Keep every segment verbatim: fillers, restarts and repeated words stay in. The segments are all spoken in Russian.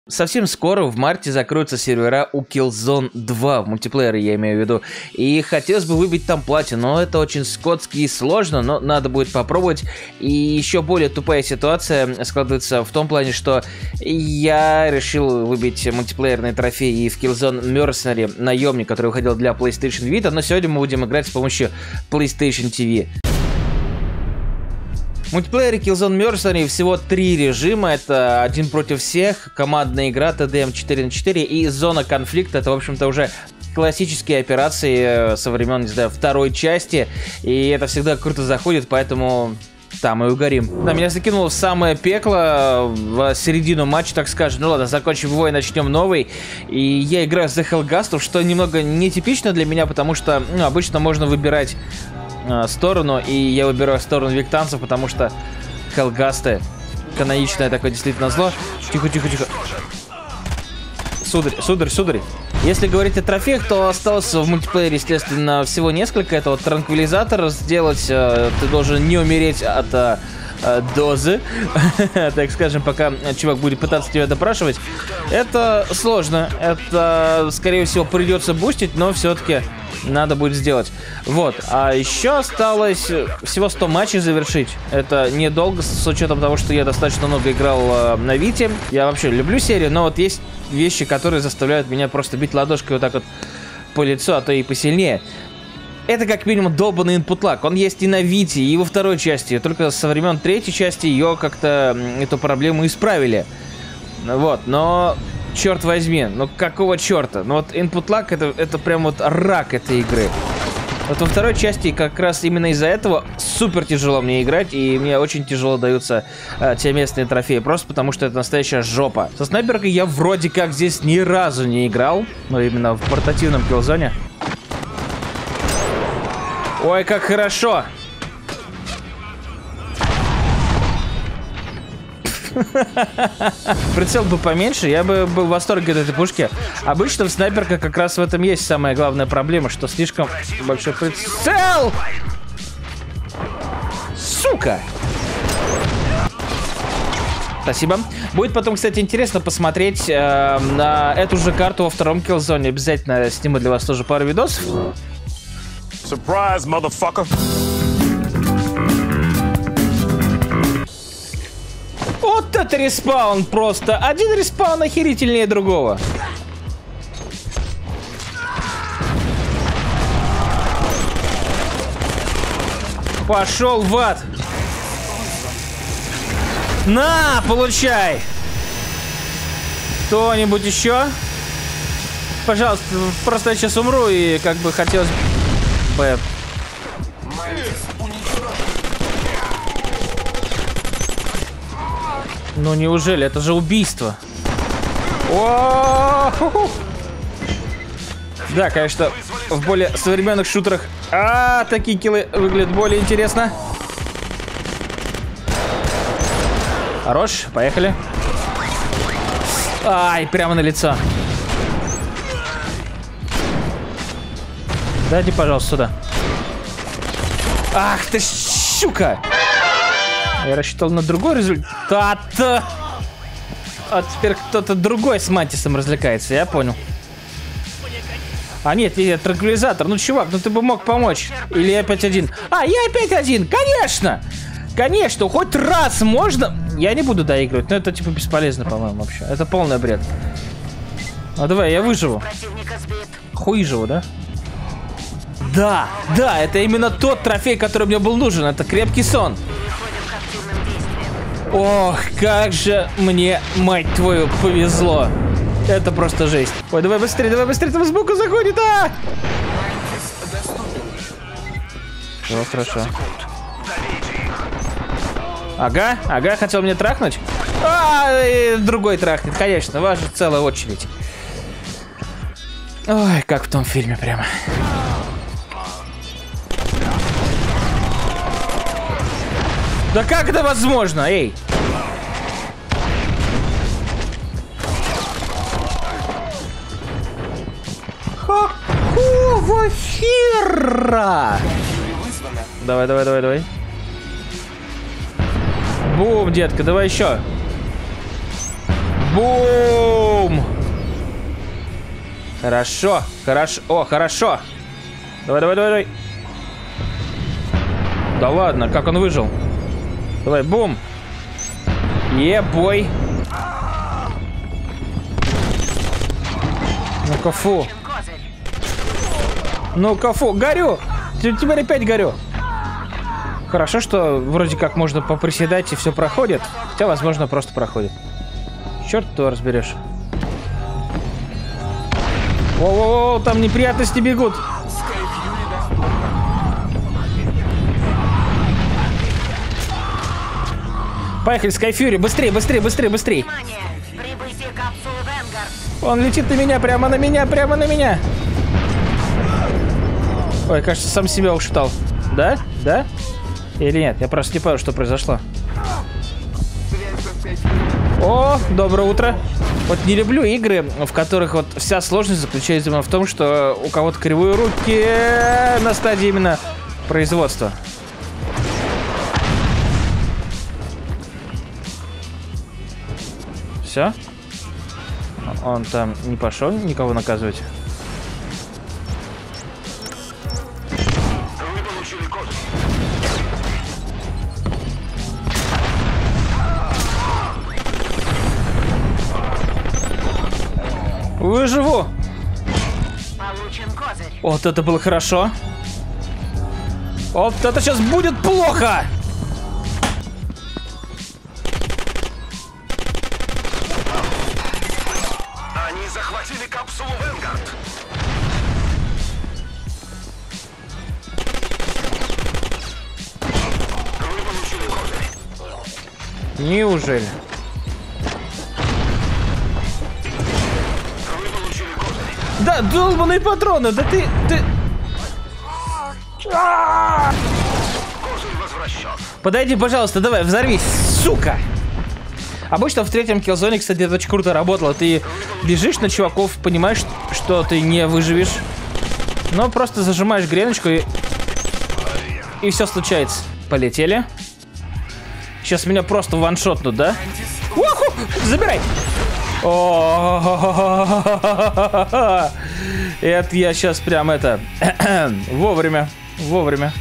Совсем скоро, в марте, закроются сервера у Killzone два, в мультиплеере я имею в виду. И хотелось бы выбить там платину, но это очень скотски и сложно, но надо будет попробовать. И еще более тупая ситуация складывается в том плане, что я решил выбить мультиплеерные трофеи и в Killzone Mercenary, наемник, который выходил для PlayStation Vita, но сегодня мы будем играть с помощью PlayStation ти ви. В мультиплеере Killzone Mercenary всего три режима. Это один против всех, командная игра тэ дэ эм четыре на четыре и зона конфликта. Это, в общем-то, уже классические операции со времен, не знаю, второй части. И это всегда круто заходит, поэтому там и угорим. Да, меня закинуло в самое пекло, в середину матча, так скажем. Ну ладно, закончим его и начнем новый. И я играю за Hellgast, что немного нетипично для меня, потому что ну, обычно можно выбирать сторону, и я выбираю сторону виктанцев, потому что Hellgast каноничное такое действительно зло. Тихо, тихо, тихо. Сударь, сударь, сударь. Если говорить о трофеях, то осталось в мультиплеере, естественно, всего несколько. Это вот транквилизатор сделать. Ты должен не умереть от а, а, дозы, так скажем, пока чувак будет пытаться тебя допрашивать. Это сложно. Это, скорее всего, придется бустить, но все-таки надо будет сделать. Вот. А еще осталось всего сто матчей завершить. Это недолго, с учетом того, что я достаточно много играл э, на Вите. Я вообще люблю серию, но вот есть вещи, которые заставляют меня просто бить ладошкой вот так вот по лицу, а то и посильнее. Это как минимум долбанный input lag. Он есть и на Вите, и во второй части. Только со времен третьей части ее как-то эту проблему исправили. Вот, но черт возьми, ну какого черта? Ну вот input lag это, это прям вот рак этой игры. Вот во второй части как раз именно из-за этого супер тяжело мне играть, и мне очень тяжело даются а, те местные трофеи, просто потому что это настоящая жопа. Со снайперкой я вроде как здесь ни разу не играл, но именно в портативном Killzone. Ой, как хорошо! Прицел бы поменьше, я бы был в восторге от этой пушки. Обычно в снайперка как раз в этом есть самая главная проблема, что слишком большой прицел. Сука! Спасибо. Будет потом, кстати, интересно посмотреть э, на эту же карту во втором Killzone. Обязательно сниму для вас тоже пару видосов. Surprise, motherfucker! Вот это респаун просто. Один респаун охерительнее другого. Пошел в ад. На, получай. Кто-нибудь еще? Пожалуйста, просто я сейчас умру и как бы хотелось бы... Ну неужели? Это же убийство. О-о-о-о! Да, конечно, в более современных шутерах а, такие киллы выглядят более интересно. Хорош, поехали. Ай, прямо на лицо. Дайте, пожалуйста, сюда. Ах ты, щука! Я рассчитывал на другой результат. А теперь кто-то другой с Мантисом развлекается, я понял. А нет, нет, транквилизатор. Ну, чувак, ну ты бы мог помочь. Или я опять один. А, я опять один, конечно! Конечно, хоть раз можно. Я не буду доигрывать, но это типа бесполезно, по-моему, вообще. Это полный бред. Ну давай, я выживу. Хуй живу, да? Да, да, это именно тот трофей, который мне был нужен. Это крепкий сон. Ох, как же мне, мать твою, повезло. Это просто жесть. Ой, давай быстрее, давай быстрее, там сбоку заходит, а! Все, хорошо. Ага, ага, хотел меня трахнуть? А, и другой трахнет, конечно, ваша целая очередь. Ой, как в том фильме прямо. Да как это возможно, эй? Какого хера? Давай, давай, давай, давай. Бум, детка, давай еще. Бум! Хорошо, хорошо, о, хорошо. Давай, давай, давай, давай. Да ладно, как он выжил? Давай, бум. Е-бой. Ну-ка, фу. Ну-ка, фу, горю. Теперь опять горю. Хорошо, что вроде как можно поприседать и все проходит. Хотя, возможно, просто проходит. Черт, то разберешь. О-о-о, там неприятности бегут. Поехали, Скайфьюри, быстрее, быстрее, быстрее, быстрее. Он летит на меня, прямо на меня, прямо на меня. Ой, кажется, сам себя ушатал. Да? Да? Или нет? Я просто не понял, что произошло. О, доброе утро. Вот не люблю игры, в которых вот вся сложность заключается именно в том, что у кого-то кривые руки на стадии именно производства. Все? Он там не пошел никого наказывать? Выживу! Вот это было хорошо. Вот это сейчас будет плохо! Они захватили капсулу Венгард. Вы получили козырь. Неужели? Да, долбаные патроны, да ты... ты... Подойди, пожалуйста, давай, взорвись, сука! Обычно в третьем Killzone, кстати, это очень круто работало. Ты бежишь на чуваков, понимаешь, что ты не выживешь. Но просто зажимаешь греночку и... И все случается. Полетели. Сейчас меня просто ваншотнут, да? Уху! Забирай! О, это я сейчас прям это вовремя, вовремя.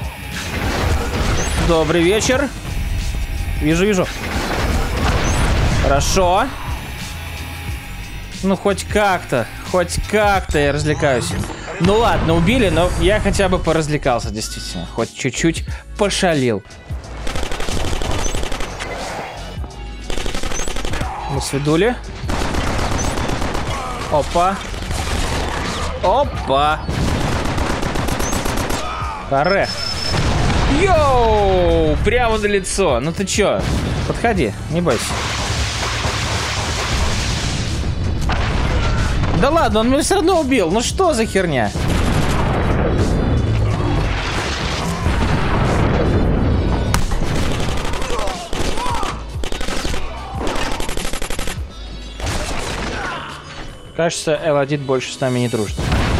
Добрый вечер. Вижу, вижу. Хорошо. Ну хоть как-то, хоть как-то я развлекаюсь. Ну ладно, убили, но я хотя бы поразвлекался, действительно, хоть чуть-чуть пошалил. Мы свидули. Опа. Опа. Харе. Йоу! Прямо на лицо. Ну ты чё? Подходи, не бойся. Да ладно, он меня все равно убил. Ну что за херня? Кажется, Элодит больше с нами не дружит.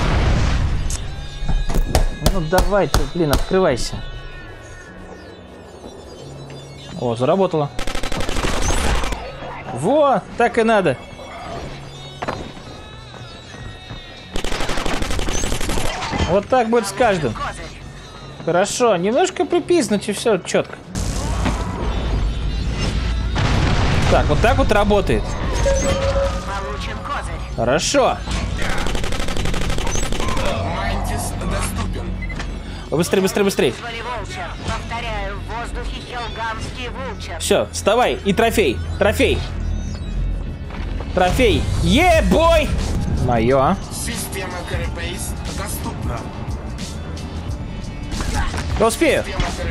Ну давай, ты, блин, открывайся. О, заработало. Во, так и надо. Вот так будет с каждым. Хорошо, немножко припизнуть и все четко. Так, вот так вот работает. Хорошо. Быстрее, быстрее, быстрее. Все, вставай. И трофей. Трофей. Трофей. Е-бой! Мое. Система Карипейс доступна. Я успею.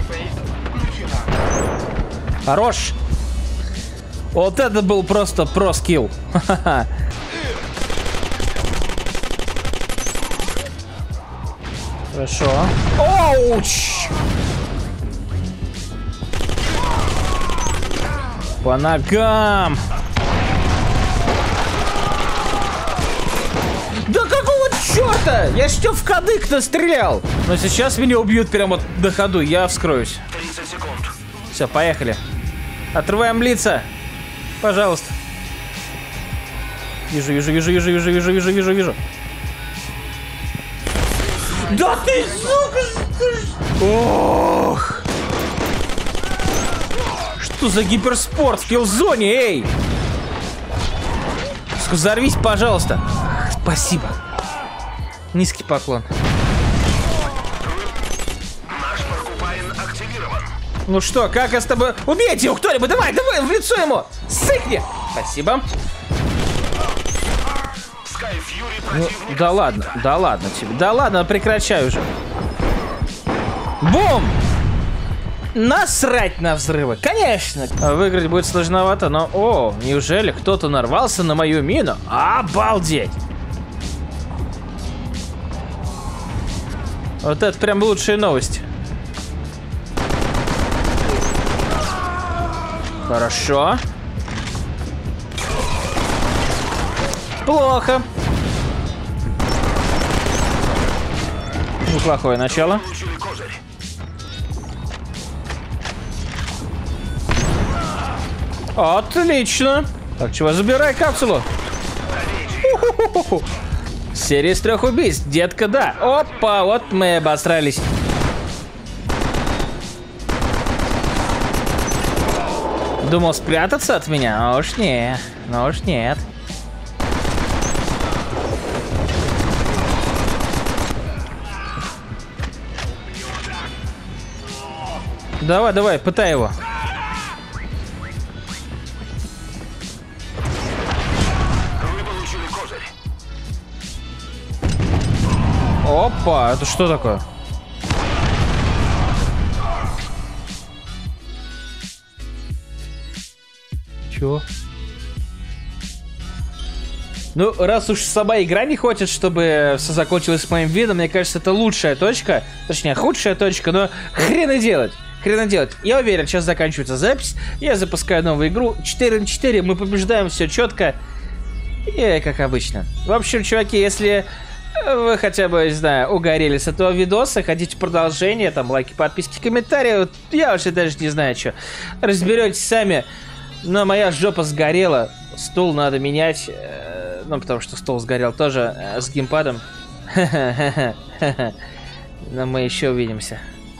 Хорош. Вот это был просто про-скилл. Ха-ха. Хорошо. Оуч! По ногам! Да какого черта? Я что в кадык-то стрелял? Но сейчас меня убьют прямо до ходу, я вскроюсь. тридцать секунд. Все, поехали. Отрываем лица. Пожалуйста. Вижу, вижу, вижу, вижу, вижу, вижу, вижу, вижу, вижу. Да ты, сука! Ох! Что за гиперспорт в киллзоне, эй! Взорвись, пожалуйста. Спасибо. Низкий поклон. Наш Поркупайн активирован. Ну что, как я с тобой... Убейте его кто-нибудь, давай, давай, в лицо ему! Сыкни! Спасибо. Скай Фьюри Ну, противник. да ладно, да ладно тебе, да ладно, прекращай уже. Бум! Насрать на взрывы, конечно. Выиграть будет сложновато, но... О, неужели кто-то нарвался на мою мину? Обалдеть! Вот это прям лучшие новости. Хорошо. Плохо. Неплохое начало. Получили козырь. Отлично. Так, чего, забирай капсулу. У-ху-ху-ху. Серия из трех убийств, детка, да. Опа, вот мы и обосрались. Думал спрятаться от меня? А уж не, ну уж нет. Давай, давай, пытай его. Вы получили козырь. Опа, это что такое? Чё? Ну, раз уж сама игра не хочет, чтобы все закончилось с моим видом, мне кажется, это лучшая точка, точнее, худшая точка, но хрена делать. Хрена делать. Я уверен, сейчас заканчивается запись, я запускаю новую игру, четыре на четыре, мы побеждаем, все четко, и как обычно. В общем, чуваки, если вы хотя бы, не знаю, угорели с этого видоса, хотите продолжение, там, лайки, подписки, комментарии, вот я вообще даже не знаю, что, разберетесь сами, но моя жопа сгорела, стул надо менять, э, ну, потому что стол сгорел тоже э, с геймпадом, но мы еще увидимся.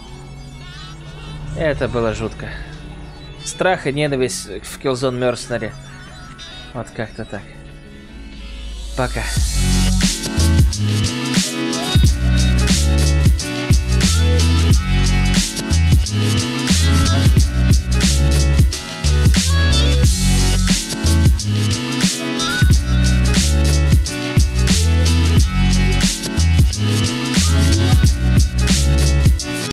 Это было жутко. Страх и ненависть в Killzone Mercenary. Вот как-то так. Пока. We'll be right back.